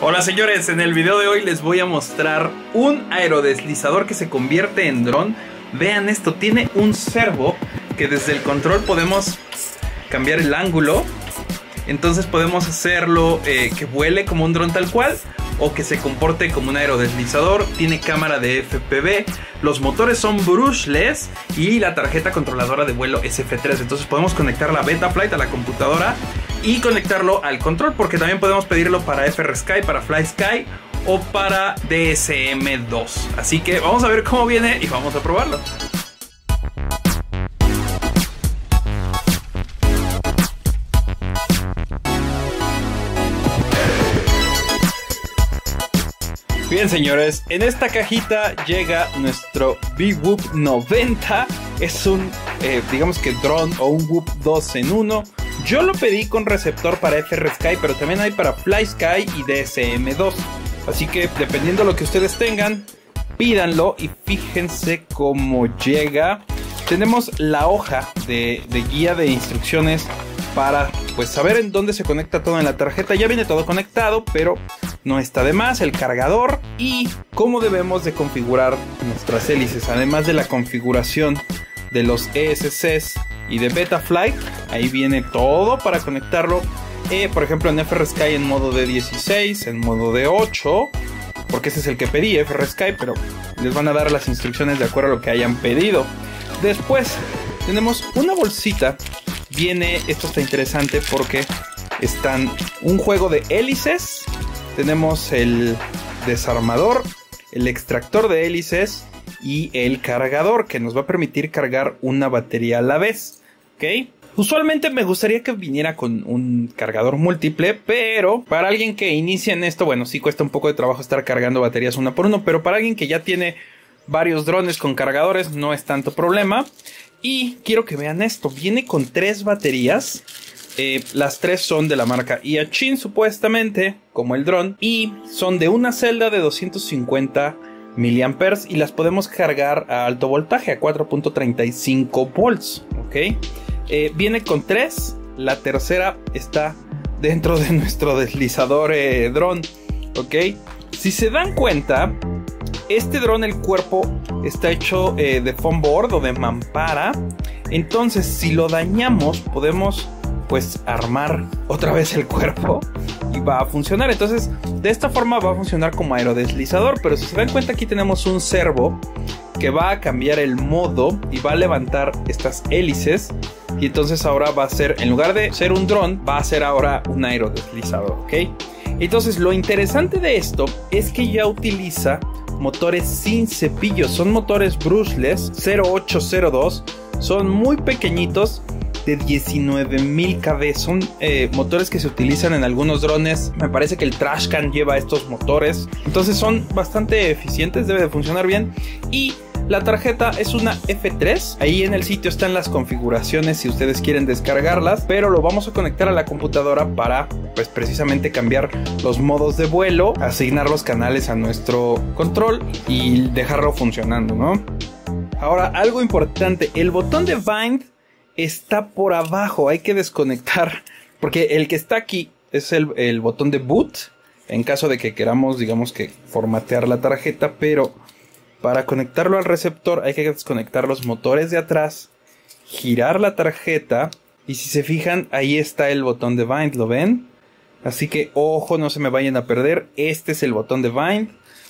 Hola señores, en el video de hoy les voy a mostrar un aerodeslizador que se convierte en dron. Vean esto, tiene un servo que desde el control podemos cambiar el ángulo. Entonces podemos hacerlo que vuele como un dron tal cual o que se comporte como un aerodeslizador. Tiene cámara de FPV, los motores son brushless y la tarjeta controladora de vuelo SF3. Entonces podemos conectar la Betaflight a la computadora y conectarlo al control, porque también podemos pedirlo para FrSky, para FlySky o para DSM-2. Así que vamos a ver cómo viene y vamos a probarlo. Bien señores, en esta cajita llega nuestro BeeWhoop 90. Es un, digamos que drone o un Whoop 2 en 1. Yo lo pedí con receptor para FrSky, pero también hay para FlySky y DSM-2. Así que dependiendo de lo que ustedes tengan, pídanlo y fíjense cómo llega. Tenemos la hoja de guía de instrucciones para pues saber en dónde se conecta todo en la tarjeta. Ya viene todo conectado, pero no está de más. El cargador y cómo debemos de configurar nuestras hélices, además de la configuración de los ESCs y de Betaflight. Ahí viene todo para conectarlo, por ejemplo en FrSky en modo de 16, en modo de 8, porque ese es el que pedí, FrSky, pero les van a dar las instrucciones de acuerdo a lo que hayan pedido. Después tenemos una bolsita. Viene, esto está interesante porque están un juego de hélices. Tenemos el desarmador, el extractor de hélices y el cargador, que nos va a permitir cargar una batería a la vez, ¿ok? Usualmente me gustaría que viniera con un cargador múltiple, pero para alguien que inicia en esto, bueno, sí cuesta un poco de trabajo estar cargando baterías una por uno, pero para alguien que ya tiene varios drones con cargadores no es tanto problema. Y quiero que vean esto, viene con 3 baterías. Las 3 son de la marca Eachine supuestamente, como el dron, y son de una celda de 250 miliamperes y las podemos cargar a alto voltaje, a 4.35 volts, ¿ok? Viene con 3, la tercera está dentro de nuestro deslizador dron, ¿ok? Si se dan cuenta, este dron, el cuerpo está hecho de foam board o de mampara. Entonces si lo dañamos podemos pues armar otra vez el cuerpo y va a funcionar. Entonces de esta forma va a funcionar como aerodeslizador. Pero si se dan cuenta, aquí tenemos un servo que va a cambiar el modo y va a levantar estas hélices. Y entonces ahora va a ser, en lugar de ser un dron, va a ser ahora un aerodeslizador, ¿ok? Entonces lo interesante de esto es que ya utiliza motores sin cepillo. Son motores brushless 0802. Son muy pequeñitos, de 19.000 kV. Son motores que se utilizan en algunos drones. Me parece que el Trashcan lleva estos motores. Entonces son bastante eficientes, debe de funcionar bien. Y la tarjeta es una F3. Ahí en el sitio están las configuraciones si ustedes quieren descargarlas. Pero lo vamos a conectar a la computadora para pues precisamente cambiar los modos de vuelo, asignar los canales a nuestro control y dejarlo funcionando, ¿no? Ahora, algo importante, el botón de bind está por abajo, hay que desconectar, porque el que está aquí es el botón de boot, en caso de que queramos, digamos que formatear la tarjeta, pero para conectarlo al receptor hay que desconectar los motores de atrás, girar la tarjeta, y si se fijan, ahí está el botón de bind, ¿lo ven? Así que, ojo, no se me vayan a perder, este es el botón de bind,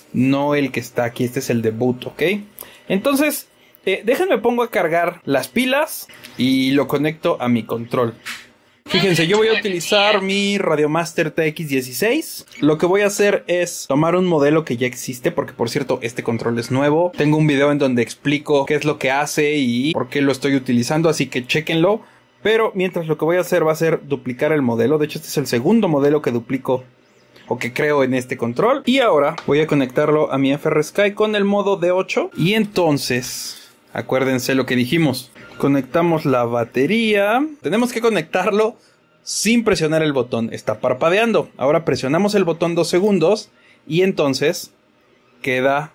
no el que está aquí, este es el de boot, ¿ok? Entonces, déjenme pongo a cargar las pilas y lo conecto a mi control. Fíjense, yo voy a utilizar mi Radiomaster TX16. Lo que voy a hacer es tomar un modelo que ya existe, porque por cierto, este control es nuevo. Tengo un video en donde explico qué es lo que hace y por qué lo estoy utilizando, así que chéquenlo. Pero mientras, lo que voy a hacer va a ser duplicar el modelo. De hecho, este es el segundo modelo que duplico o que creo en este control. Y ahora voy a conectarlo a mi FrSky con el modo de 8. Y entonces, acuérdense lo que dijimos. Conectamos la batería. Tenemos que conectarlo sin presionar el botón. Está parpadeando. Ahora presionamos el botón 2 segundos. Y entonces queda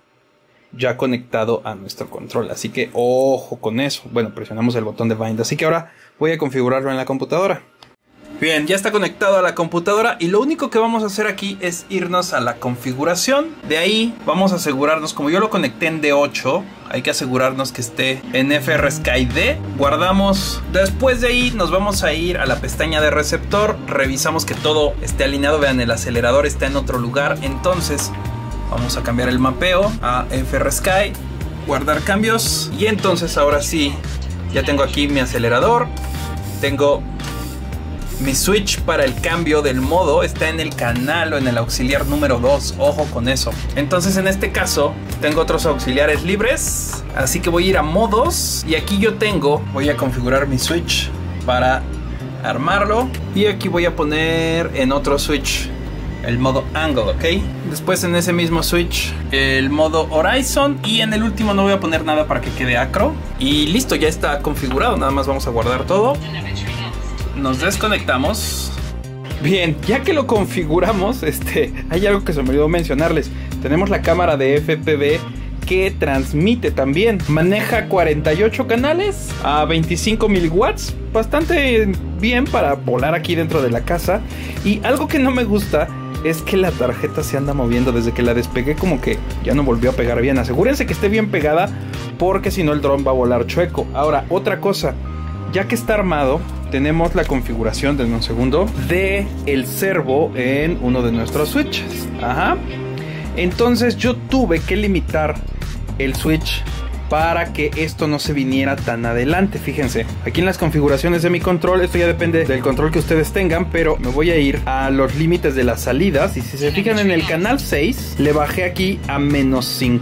ya conectado a nuestro control. Así que ojo con eso. Bueno, presionamos el botón de bind. Así que ahora voy a configurarlo en la computadora. Bien, ya está conectado a la computadora y lo único que vamos a hacer aquí es irnos a la configuración. De ahí vamos a asegurarnos, como yo lo conecté en D8, hay que asegurarnos que esté en FrSky D. Guardamos. Después de ahí nos vamos a ir a la pestaña de receptor. Revisamos que todo esté alineado. Vean, el acelerador está en otro lugar. Entonces vamos a cambiar el mapeo a FrSky. Guardar cambios. Y entonces ahora sí, ya tengo aquí mi acelerador. Tengo mi switch para el cambio del modo, está en el canal o en el auxiliar número 2, ojo con eso. Entonces en este caso tengo otros auxiliares libres, así que voy a ir a modos y aquí yo voy a configurar mi switch para armarlo y aquí voy a poner en otro switch el modo angle, ¿ok? Después en ese mismo switch el modo horizon y en el último no voy a poner nada para que quede acro y listo, ya está configurado, nada más vamos a guardar todo. Nos desconectamos. Bien, ya que lo configuramos, hay algo que se me olvidó mencionarles. Tenemos la cámara de FPV que transmite también. Maneja 48 canales a 25 miliwatts. Bastante bien para volar aquí dentro de la casa. Y algo que no me gusta es que la tarjeta se anda moviendo. Desde que la despegué como que ya no volvió a pegar bien. Asegúrense que esté bien pegada porque si no el dron va a volar chueco. Ahora, otra cosa. Ya que está armado, tenemos la configuración, denme un segundo, de el servo en uno de nuestros switches. Ajá. Entonces yo tuve que limitar el switch para que esto no se viniera tan adelante. Fíjense, aquí en las configuraciones de mi control, esto ya depende del control que ustedes tengan, pero me voy a ir a los límites de las salidas. Y si se fijan en el canal 6, le bajé aquí a menos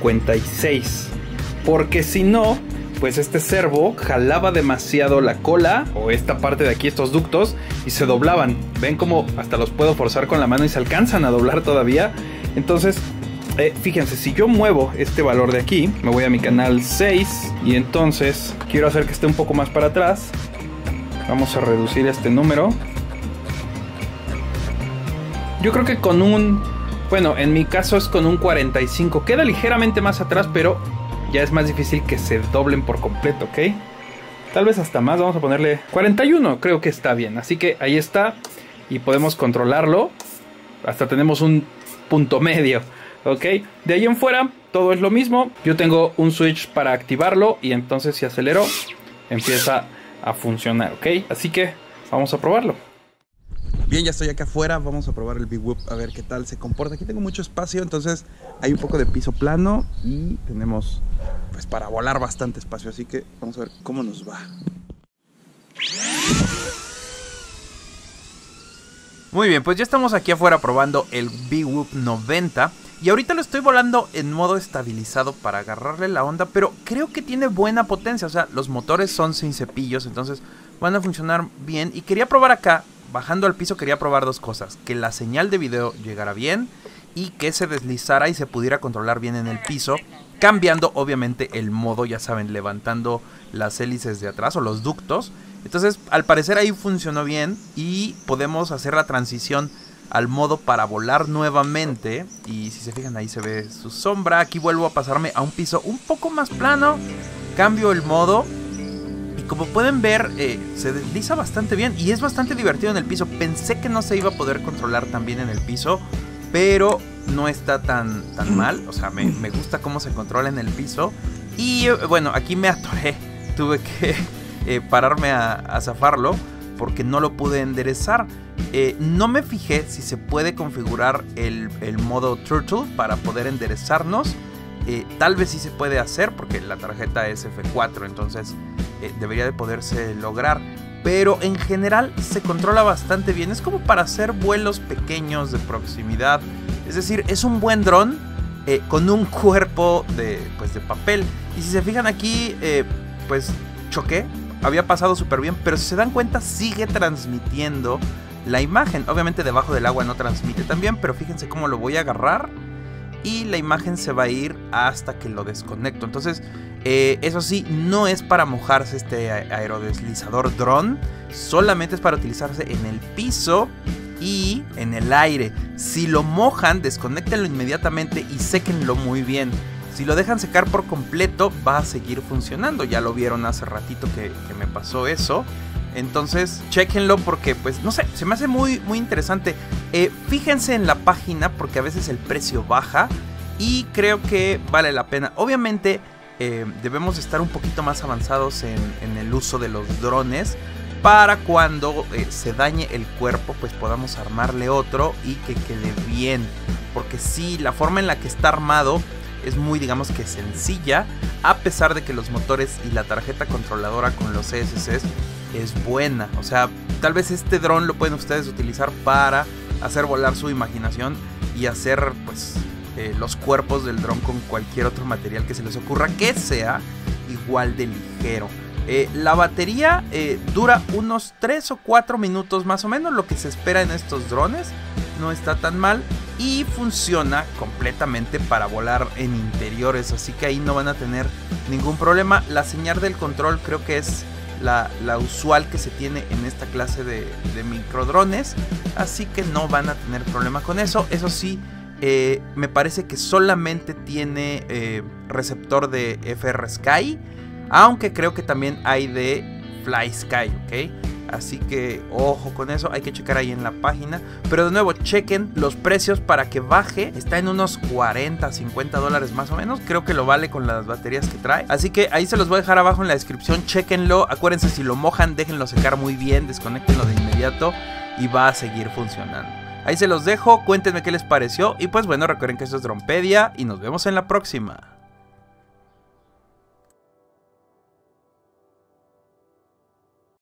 56. Porque si no, pues este servo jalaba demasiado la cola o esta parte de aquí, estos ductos, y se doblaban. Ven como hasta los puedo forzar con la mano y se alcanzan a doblar todavía. Entonces, fíjense, si yo muevo este valor de aquí, me voy a mi canal 6 y entonces quiero hacer que esté un poco más para atrás. Vamos a reducir este número. Yo creo que con un... bueno, en mi caso es con un 45. Queda ligeramente más atrás, pero ya es más difícil que se doblen por completo, ¿ok? Tal vez hasta más, vamos a ponerle 41, creo que está bien. Así que ahí está y podemos controlarlo. Hasta tenemos un punto medio, ¿ok? De ahí en fuera todo es lo mismo. Yo tengo un switch para activarlo y entonces si acelero empieza a funcionar, ¿ok? Así que vamos a probarlo. Bien, ya estoy acá afuera, vamos a probar el BeWhoop a ver qué tal se comporta. Aquí tengo mucho espacio, entonces hay un poco de piso plano y tenemos pues para volar bastante espacio, así que vamos a ver cómo nos va. Muy bien, pues ya estamos aquí afuera probando el BeWhoop 90 y ahorita lo estoy volando en modo estabilizado para agarrarle la onda, pero creo que tiene buena potencia, o sea, los motores son sin cepillos, entonces van a funcionar bien y quería probar acá. Bajando al piso quería probar dos cosas, que la señal de video llegara bien y que se deslizara y se pudiera controlar bien en el piso, cambiando obviamente el modo, ya saben, levantando las hélices de atrás o los ductos. Entonces al parecer ahí funcionó bien y podemos hacer la transición al modo para volar nuevamente. Y si se fijan ahí se ve su sombra, aquí vuelvo a pasarme a un piso un poco más plano, cambio el modo. Como pueden ver, se desliza bastante bien y es bastante divertido en el piso. Pensé que no se iba a poder controlar tan bien en el piso, pero no está tan mal. O sea, me gusta cómo se controla en el piso. Y bueno, aquí me atoré. Tuve que pararme a zafarlo porque no lo pude enderezar. No me fijé si se puede configurar el modo Turtle para poder enderezarnos. Tal vez sí se puede hacer porque la tarjeta es F4, entonces debería de poderse lograr, pero en general se controla bastante bien. Es como para hacer vuelos pequeños de proximidad, es decir, es un buen dron con un cuerpo de papel. Y si se fijan aquí, pues choqué, había pasado súper bien, pero si se dan cuenta sigue transmitiendo la imagen. Obviamente debajo del agua no transmite tan bien, pero fíjense cómo lo voy a agarrar y la imagen se va a ir hasta que lo desconecto. Entonces, eso sí, no es para mojarse este aerodeslizador dron, solamente es para utilizarse en el piso y en el aire. Si lo mojan, desconéctenlo inmediatamente y séquenlo muy bien. Si lo dejan secar por completo, va a seguir funcionando. Ya lo vieron hace ratito que me pasó eso. Entonces, chéquenlo porque, pues, no sé, se me hace muy interesante. Fíjense en la página porque a veces el precio baja y creo que vale la pena. Obviamente, debemos estar un poquito más avanzados en el uso de los drones para cuando se dañe el cuerpo, pues podamos armarle otro y que quede bien. Porque sí, la forma en la que está armado es muy, digamos que sencilla, a pesar de que los motores y la tarjeta controladora con los CSCs es buena. O sea, tal vez este dron lo pueden ustedes utilizar para hacer volar su imaginación y hacer, pues, los cuerpos del dron con cualquier otro material que se les ocurra que sea igual de ligero. La batería dura unos 3 o 4 minutos más o menos, lo que se espera en estos drones. No está tan mal y funciona completamente para volar en interiores, así que ahí no van a tener ningún problema. La señal del control creo que es la usual que se tiene en esta clase de microdrones, así que no van a tener problema con eso. Eso sí, me parece que solamente tiene receptor de FrSky, aunque creo que también hay de FlySky, ¿ok? Así que ojo con eso, hay que checar ahí en la página. Pero de nuevo, chequen los precios para que baje. Está en unos 40, 50 dólares más o menos. Creo que lo vale con las baterías que trae. Así que ahí se los voy a dejar abajo en la descripción. Chequenlo. Acuérdense, si lo mojan, déjenlo secar muy bien. Desconéctenlo de inmediato y va a seguir funcionando. Ahí se los dejo. Cuéntenme qué les pareció. Y pues bueno, recuerden que esto es Dronepedia y nos vemos en la próxima.